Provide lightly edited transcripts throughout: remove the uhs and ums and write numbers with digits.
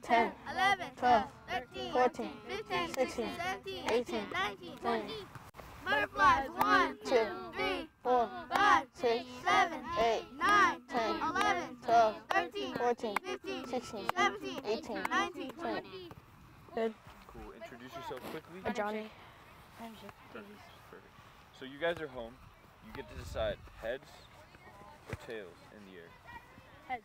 10, 11, 12, 13, 14, 15, 16, 17, 18, 19, 20. Butterflies. 1, 2, 2, 3, 4, 5, 6, 7, 8, 9, 10, 11, 12, 13, 14, 15, 16, 17, 18, 19, 20. Good. Cool. Introduce yourself quickly. Johnny. Perfect. So you guys are home. You get to decide heads or tails in the air. Heads.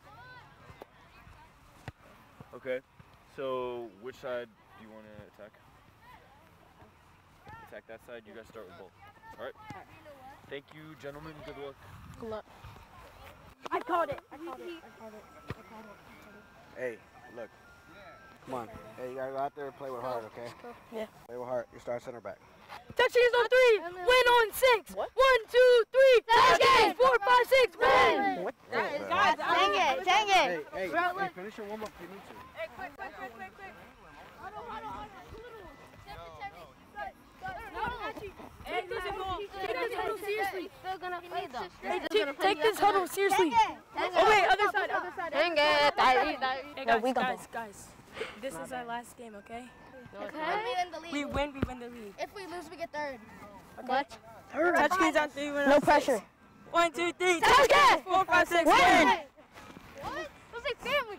Okay. So which side do you want to attack? Attack that side. You guys start with both. All right. Thank you, gentlemen. Good luck. Good luck. I called it. Hey, look. Come on. Hey, you gotta go out there and play with heart, okay? Yeah. Play with heart. You start center back. Touchdowns on 3, win on 6. What? 1, 2, 3, touchdowns. 4, 5, 6, win. What? Dang it. Hey, finish your warm up if you need to. Hey, quick. Take this huddle seriously. Oh wait, other side. Dang it. Hey guys, this is our last game, okay? We win the league. If we lose, we get third. What? Touchdown on 3, win No on 6. pressure. 1, 2, 3, Touchdown! 4, 5, 6, Win! win! What? It was like family.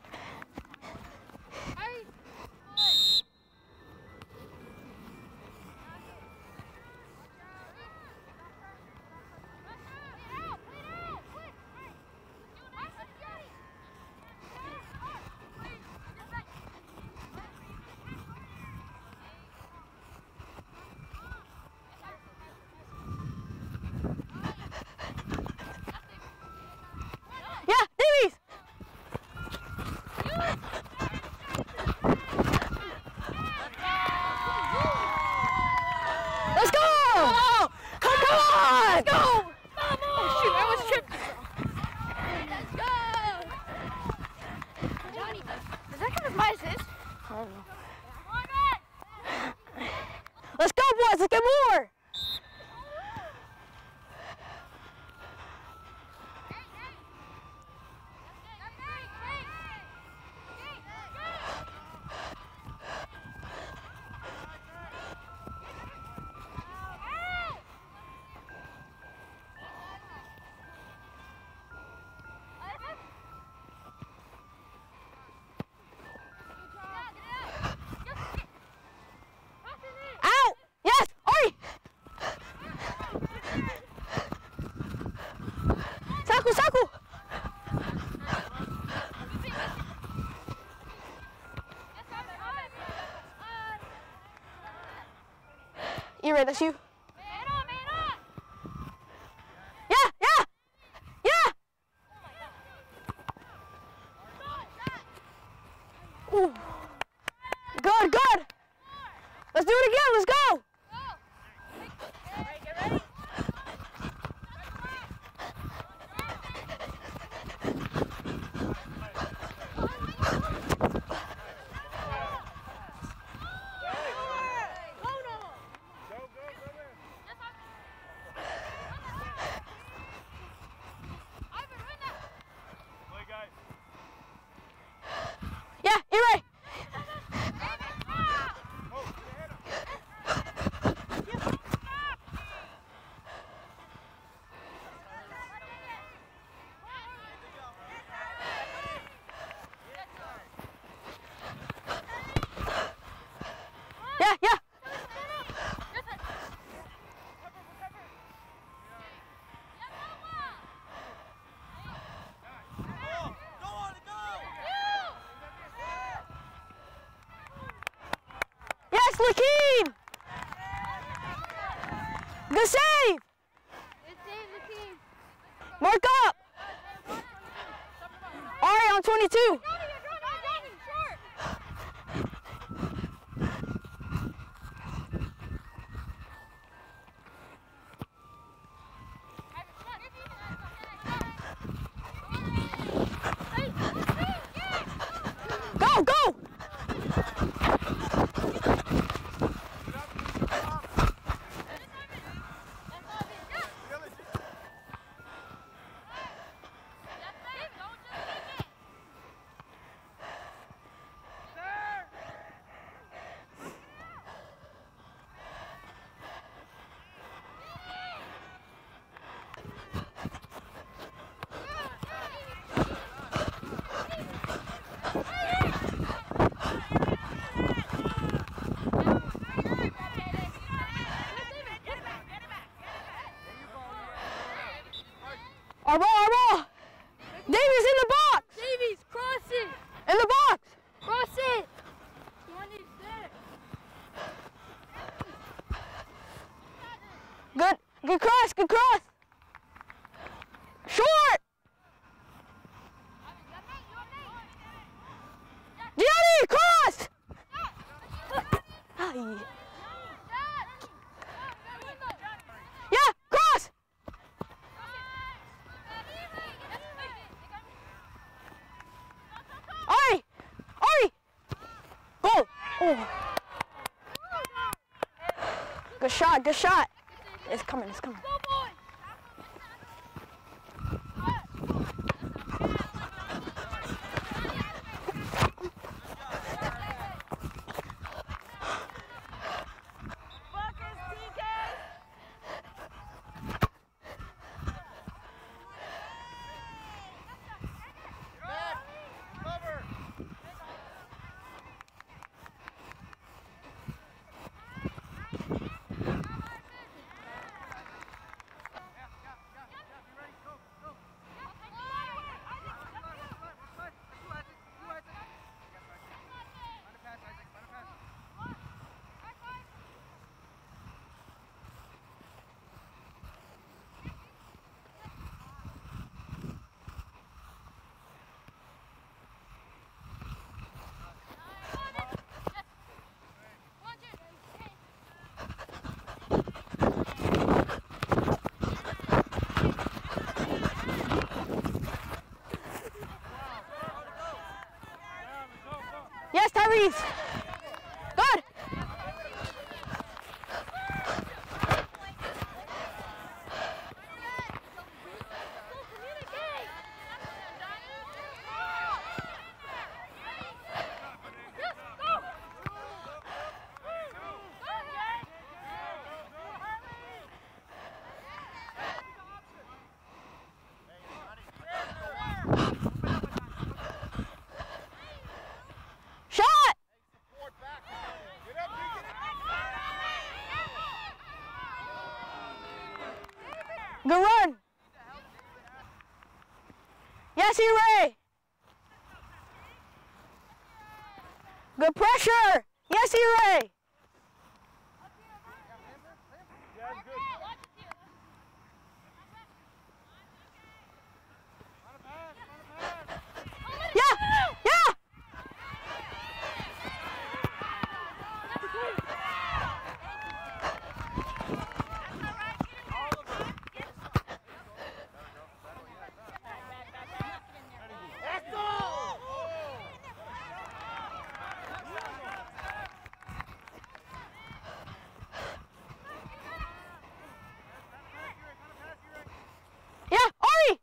Yeah, Davies! Let's go! Come on! Let's go! Oh shoot, I was tripping. Let's go! Johnny, does that count as my assist? I don't know. Let's go, boys! Let's get more! Out! Yes! Ori! Saku! Ira, that's you? Yeah! Ooh. Good! Let's do it again, let's go! Yeah, Ira! Yeah! Yes, Lakeem! Good save! Mark up! Ari on 22. Go! Good cross, good cross. Short. Gianni, cross. Ay. Yeah, cross. Ari, Ari. Goal. Oh. Good shot, good shot. It's coming, it's coming. Yes, Tyrese. Good. Shot. Good run. Yes, Ray. Good pressure. Yes, Ray. Yeah, yeah. Yeah, Ari!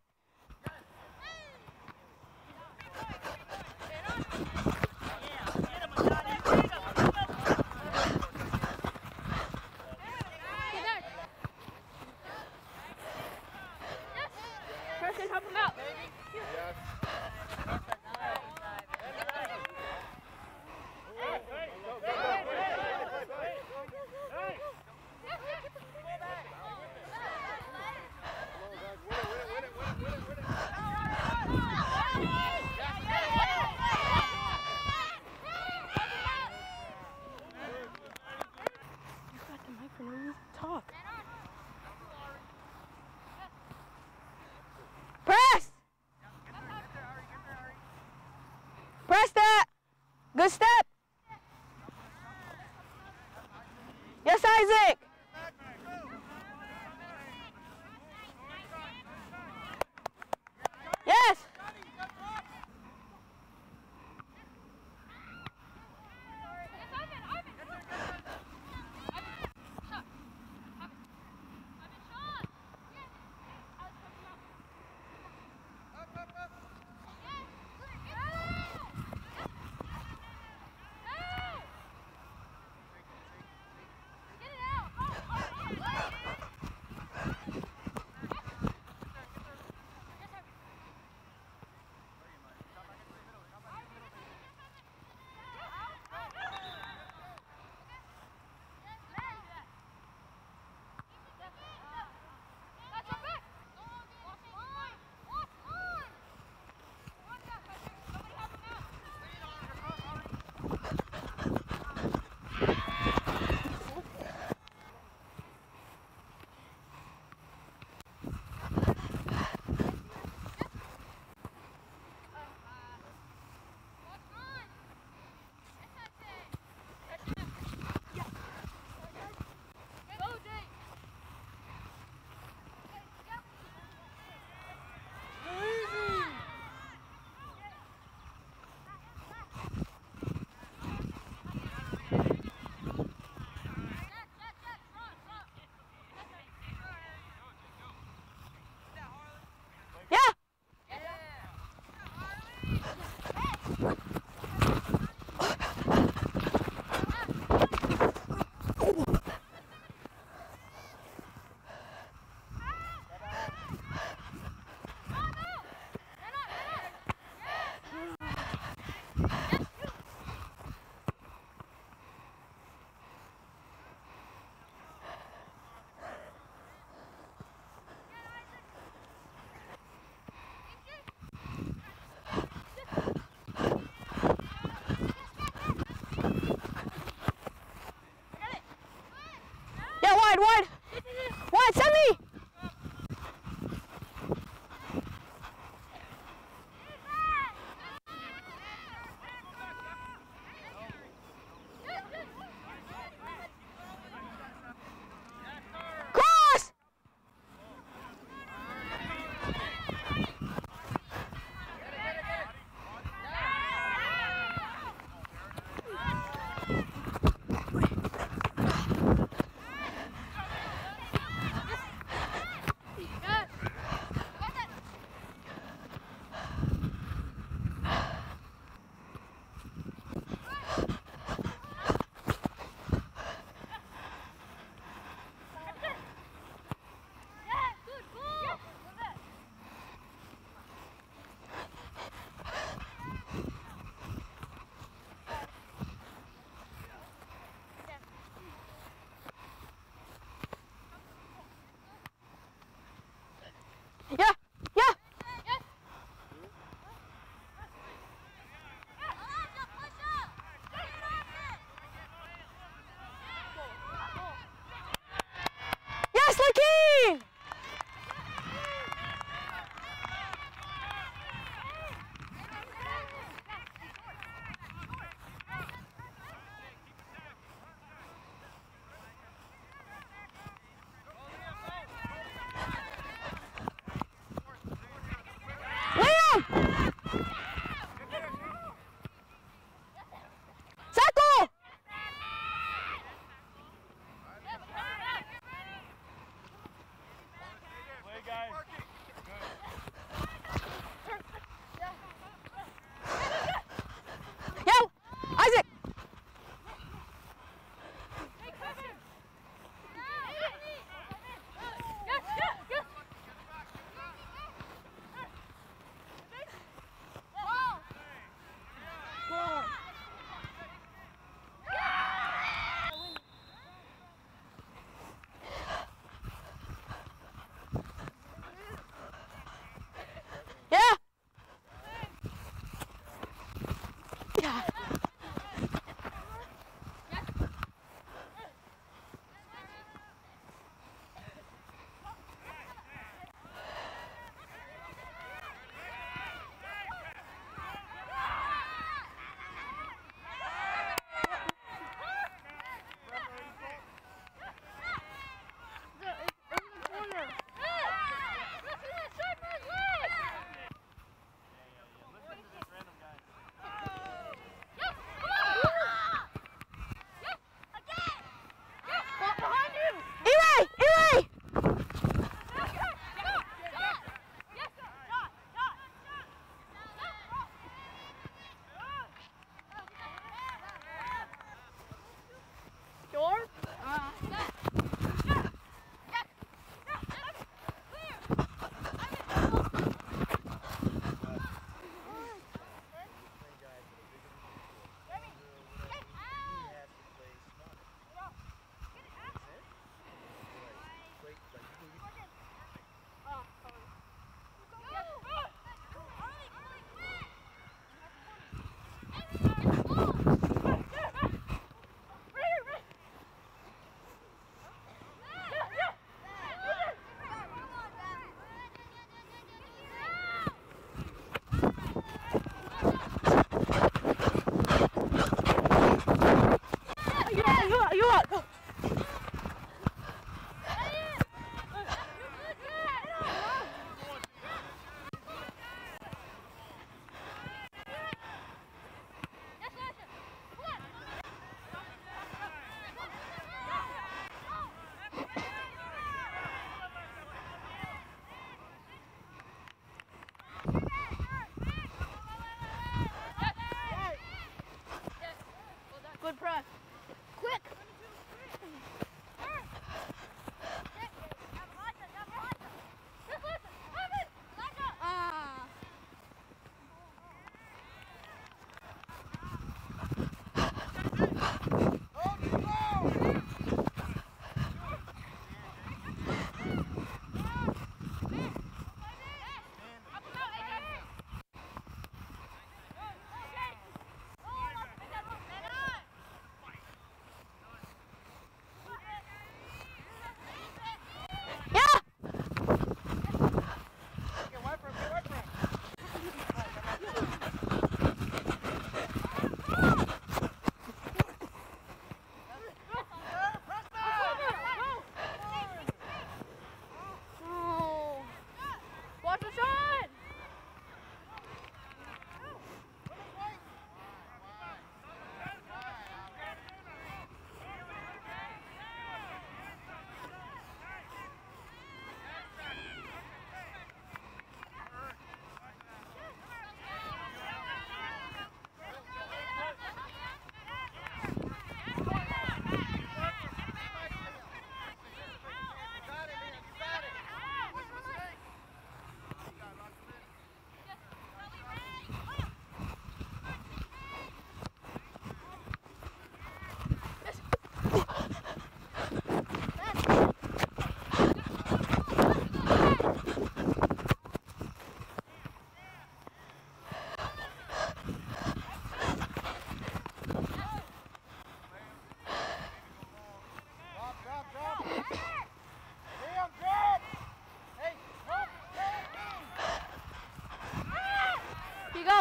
Preston, help him out. Talk. Press! Press that! Good step! Yes, Isaac! Yes! wide. Wide, send me. Cross. Yeah, yeah. Yes, Lakeem! Liam! Tackle!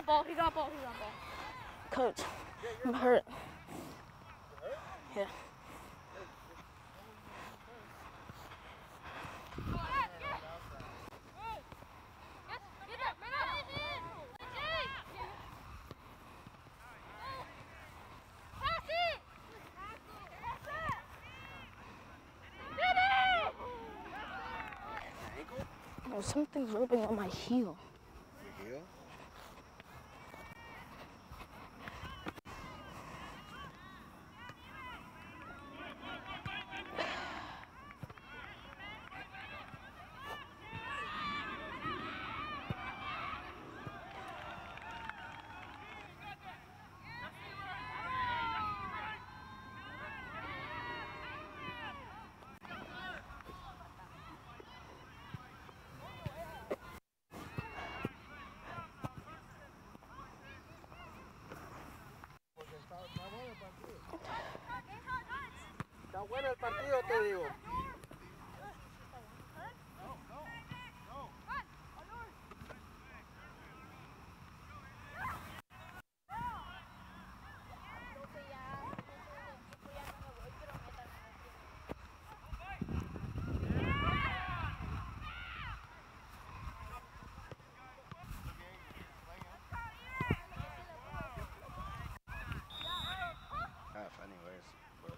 got ball. He got ball. Coach, I'm hurt. Yeah. Oh, something's rubbing on my heel. Your heel? Está bueno el partido, te digo. Anyways, but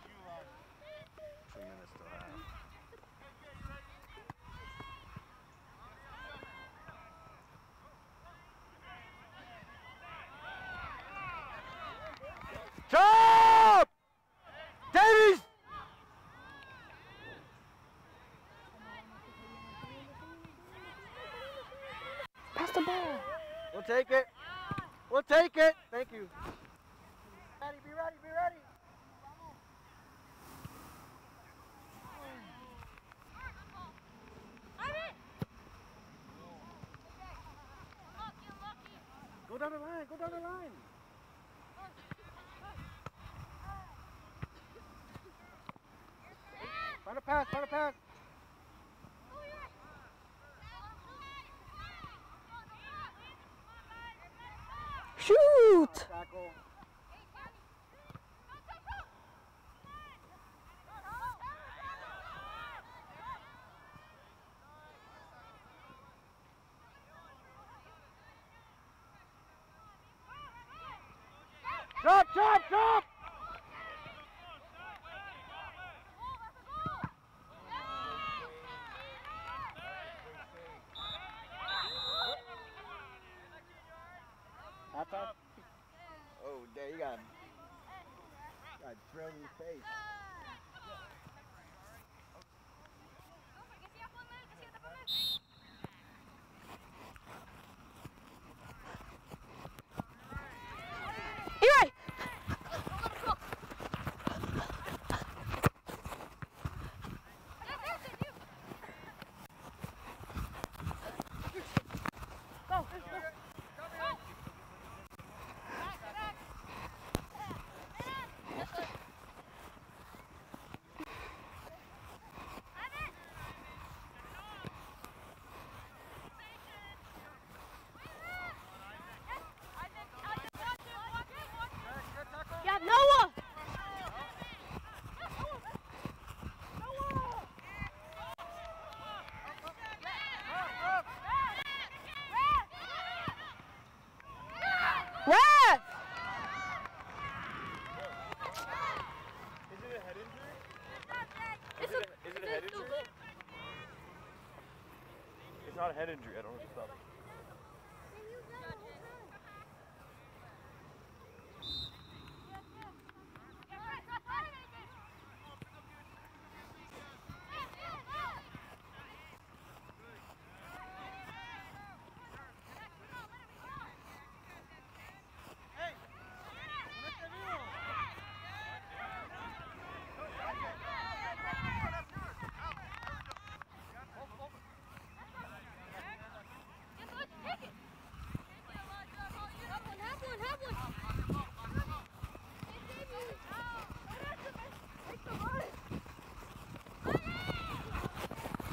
2 minutes to half. Chop! Davies! Pass the ball. We'll take it. We'll take it. Thank you. Ready, be ready, be ready. Go down the line, go down the line. Find a pass, find a pass. Shoot! Tackle. Chop, chop, chop! Oh, there you got drilled in the face. Eli! Yeah, Noah! Ref! Is it a head injury? Is Is it a head injury? It's not a head injury. I don't know what to stop it.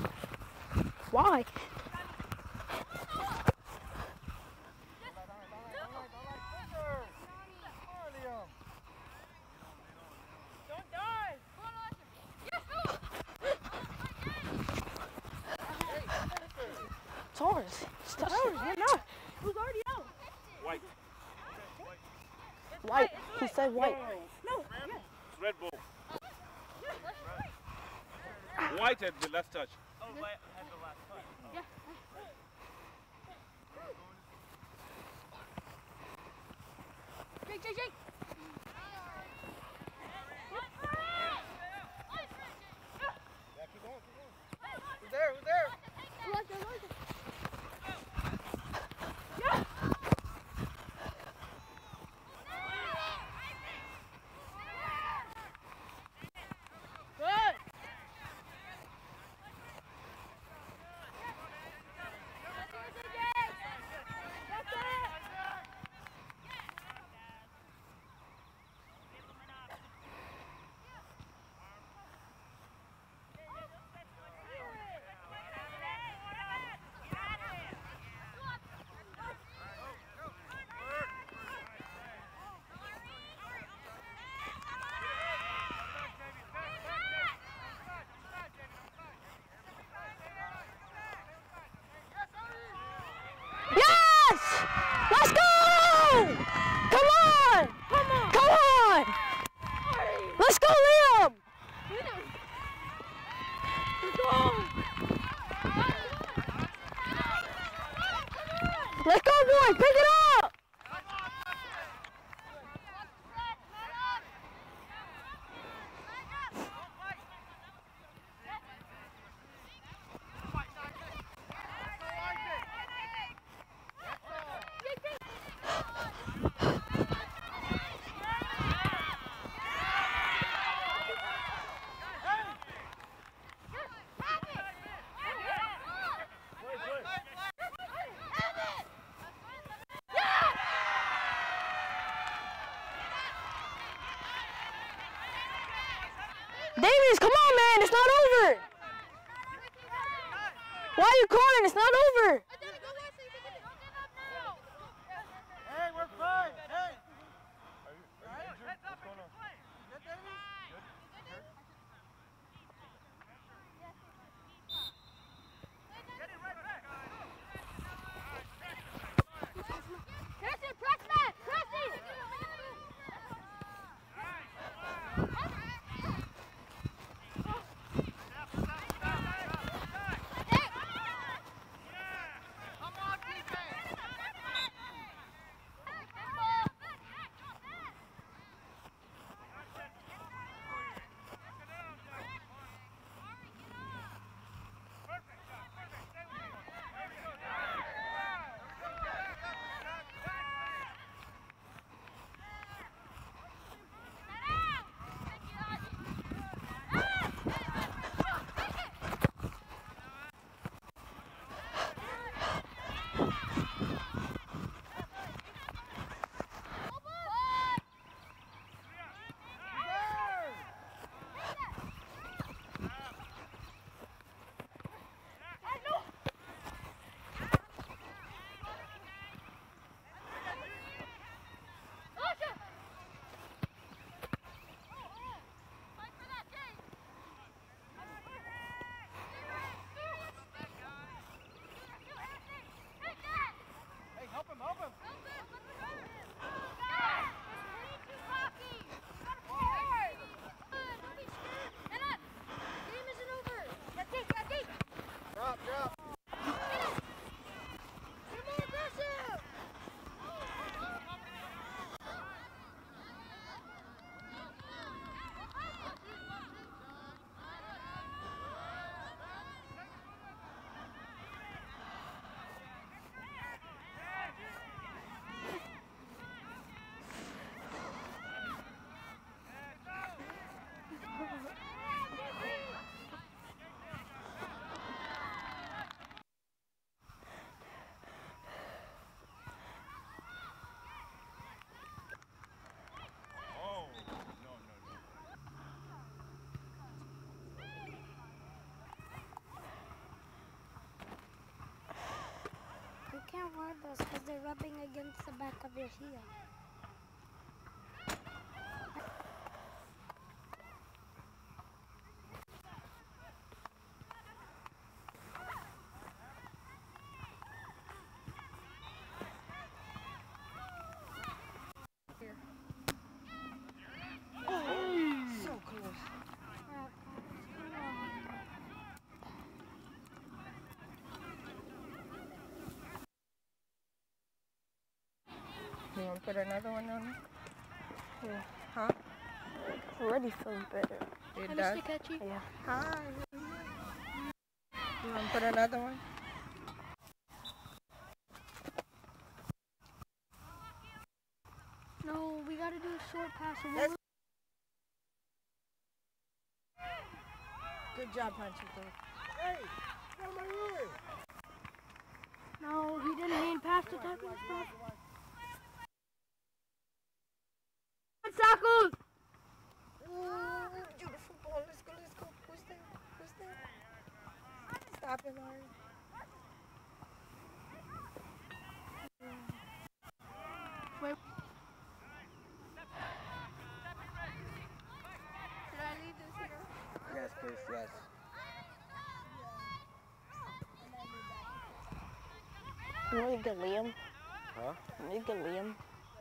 Why? White. He said white. No. It's Red Bull. White had the last touch. Oh, White had the last touch. Yeah. Jake. Yeah, keep going. Who's there? Yes! Let's go! Come on! Come on! Let's go, Liam! Let's go, boys! Pick it up! Davis, come on, man! It's not over! Why are you calling? It's not over! Hey, we're fine. Hey. Are you injured? What's going on? Good, Davis? Christian, press man! Christian! Hey, help him, help him. Drop. Oh, no. You can't wear those because they're rubbing against the back of your heel. put another one on it? Yeah. Huh? It's already feeling better. It Hi, does? Mr. Ketchy. Yeah. Hi. You want to put another one? No, we gotta do a short pass. Good job, Panchito. Hey, come on here. No, he didn't mean pass the tackling spot. Tackles! Beautiful ball. Let's go, let's go. Who's there? Who's there? Stop him, Ari. Wait. Yes, please, yes. You know you get Liam? Huh? You get Liam?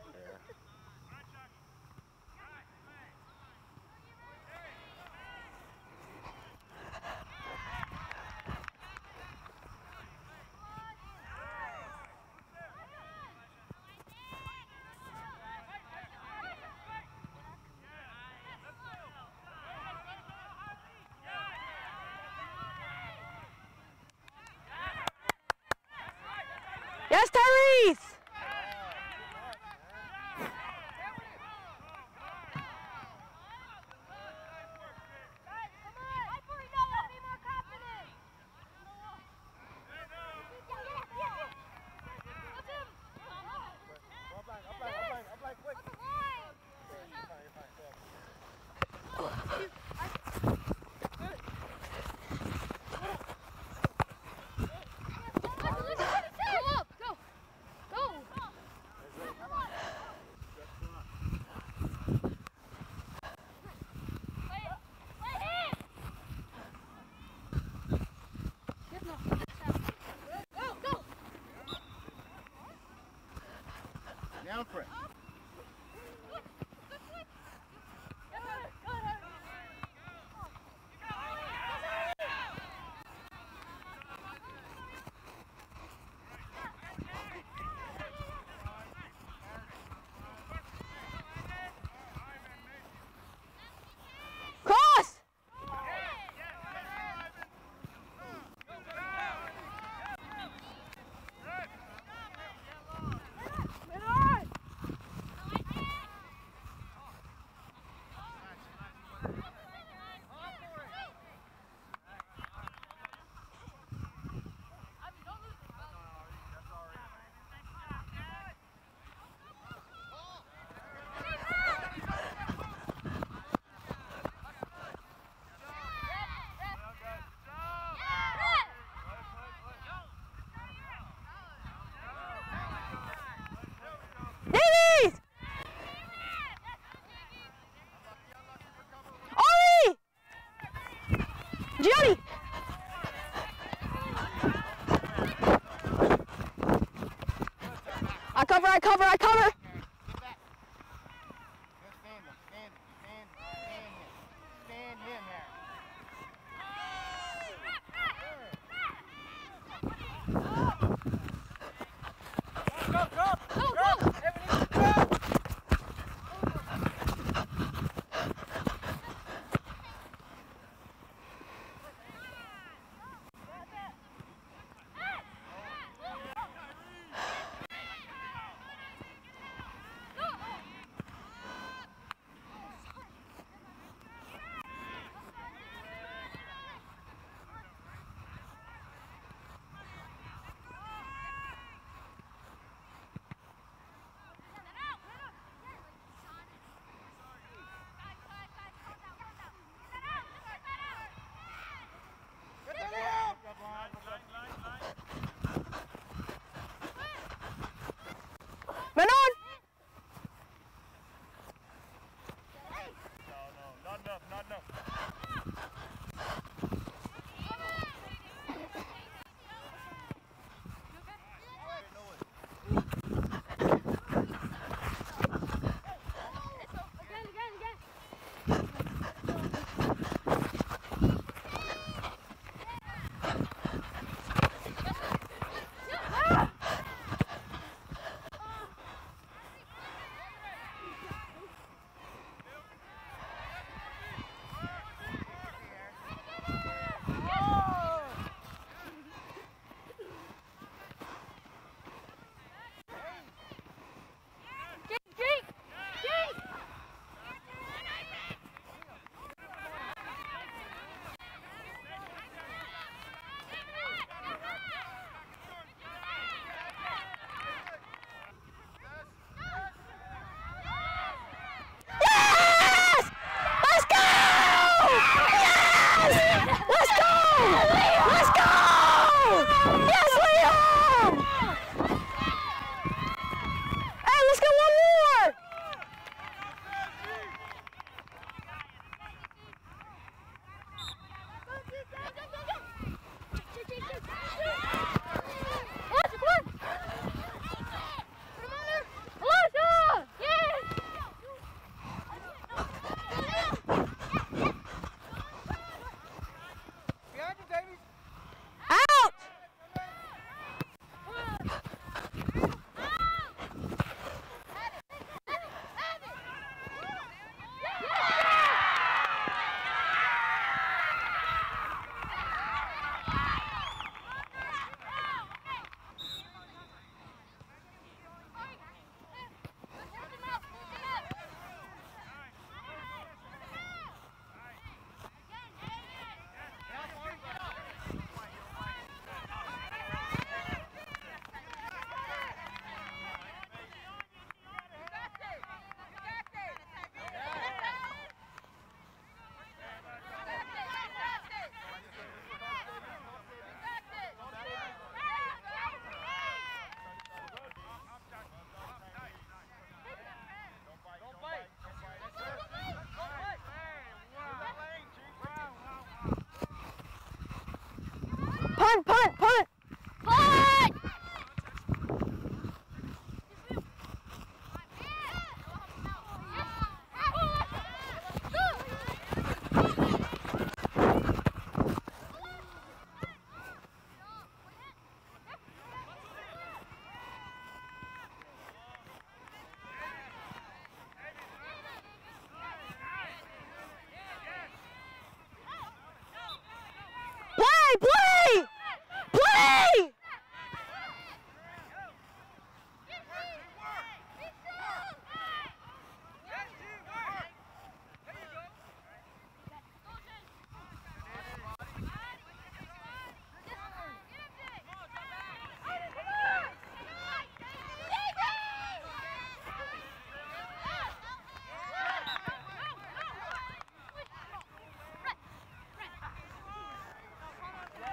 Yes, Tyrese! Down for it. Cross! Davies! Ollie! Gianni! I cover, I cover, I cover! Stand him there.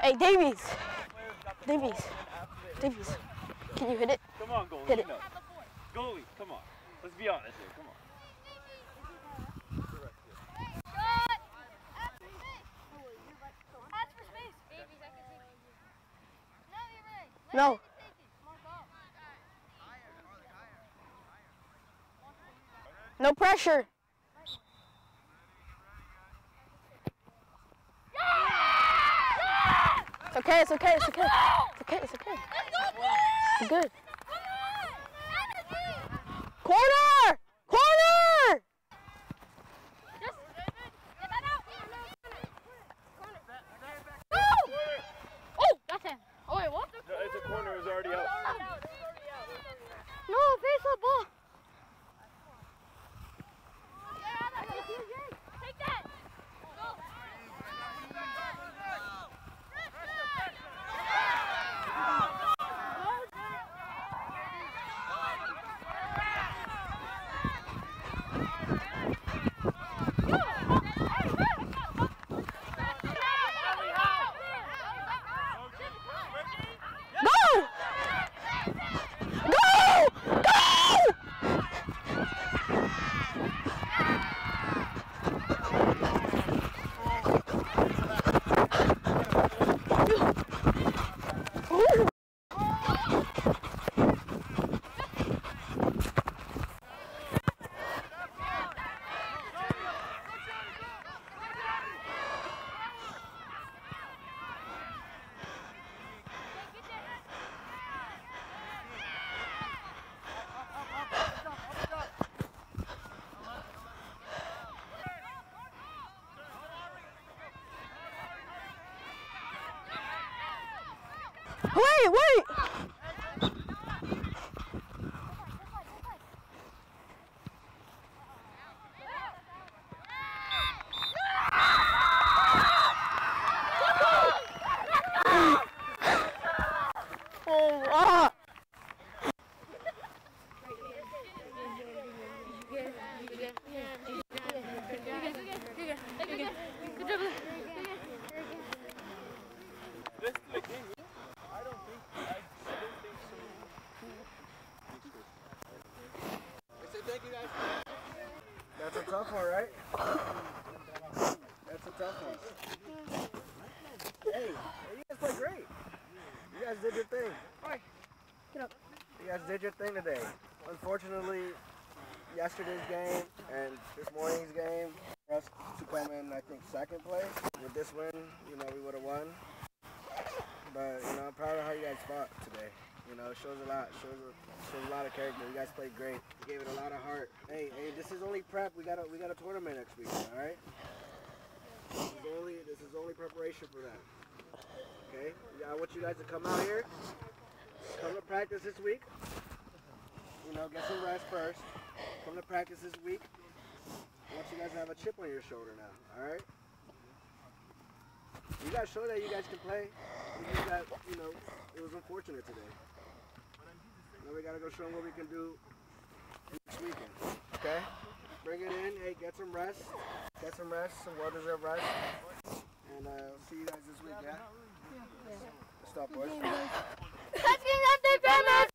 Hey, Davies. Davies. Davies. Can you hit it? Come on, goalie. Hit it. No. Goalie, come on. Let's be honest here. Come on. No. No pressure. It's okay, it's okay, it's okay. It's okay, it's okay. It's good. Corner! Corner! Oh, that's him. Oh, wait, what? No, it's a corner. It was already out. No, face the ball. Take that. Wait! Oh, ah! That's a tough one, right? That's a tough one. Hey, you guys played great. You guys did your thing. Get up. You guys did your thing today. Unfortunately, yesterday's game and this morning's game, for us to come in, I think, second place. With this win, you know, we would have won. But, you know, I'm proud of how you guys fought today. You know, it shows a lot. Shows a lot of character. You guys played great. You gave it a lot of heart. Hey, this is only prep. We got a tournament next week. All right. This is only preparation for that. Okay. I want you guys to come out here. Come to practice this week. You know, get some rest first. Come to practice this week. I want you guys to have a chip on your shoulder now. All right. You guys show that you guys can play. You know, it was unfortunate today. Now we gotta go show them what we can do next weekend. Okay? Bring it in. Hey, get some rest. Get some rest, some well-deserved rest. And see you guys this week, yeah? Stop, boys. Let's get that